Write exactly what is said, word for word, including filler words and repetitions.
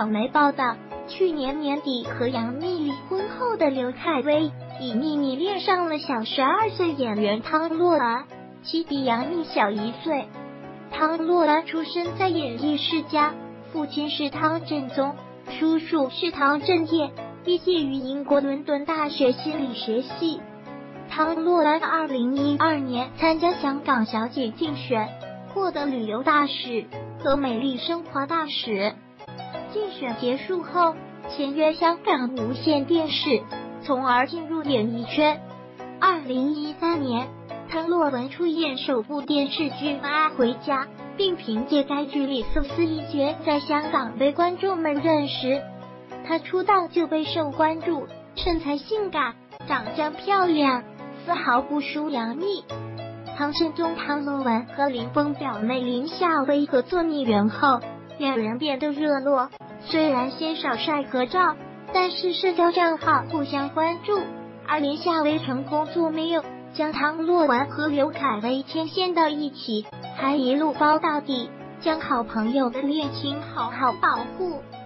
网媒报道，去年年底和杨幂离婚后的刘恺威以秘密恋上了小十二岁演员汤洛儿，其比杨幂小一岁。汤洛儿出生在演艺世家，父亲是汤振宗，叔叔是汤振业，毕业于英国伦敦大学心理学系。汤洛儿二零一二年参加香港小姐竞选，获得旅游大使和美丽生活大使。竞选结束后，签约香港无线电视，从而进入演艺圈。二零一三年，汤洛雯出演首部电视剧《妈回家》，并凭借该剧里丝丝一角在香港被观众们认识。她出道就备受关注，身材性感，长相漂亮，丝毫不输杨幂。汤振宗、汤洛雯和林峰表妹林夏薇合作《孽缘》后，两人变得热络。虽然鲜少晒合照，但是社交账号互相关注。而林夏薇成功做没有将汤洛雯和刘恺威牵线到一起，还一路包到底，将好朋友的恋情好好保护。